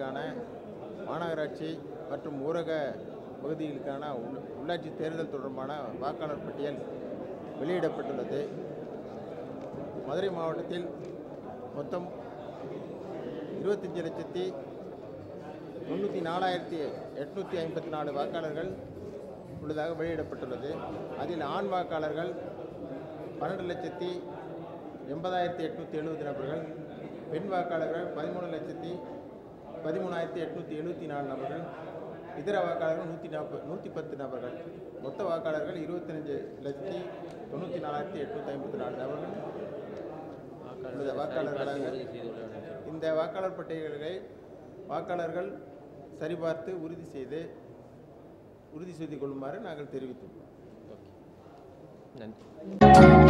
பகுதிகளுக்கான மாநகராட்சி மற்றும் ஊரக பகுதிகளுக்கான உள்ளாட்சி தேர்தல் தொடர்பான வாக்காளர் பட்டியல் வெளியிடப்பட்டுள்ளது. மதுரை மாவட்டத்தில் மொத்தம் 25,94,854 வாக்காளர்கள் உள்ளதாக வெளியிடப்பட்டுள்ளது. அதில் ஆண் வாக்காளர்கள் 12,80,870 நபர்கள், பெண் வாக்காளர்கள் 13,13,874 நபர்கள், இதர வாக்காளர்கள் 110 நபர்கள், மொத்த வாக்காளர்கள் 25,94,854 நபர்கள் வாக்காளர்களாக இந்த வாக்காளர் பட்டியல்களை வாக்காளர்கள் சரிபார்த்து உறுதி செய்து கொள்ளுமாறு நாங்கள் தெரிவித்துள்ளோம். நன்றி.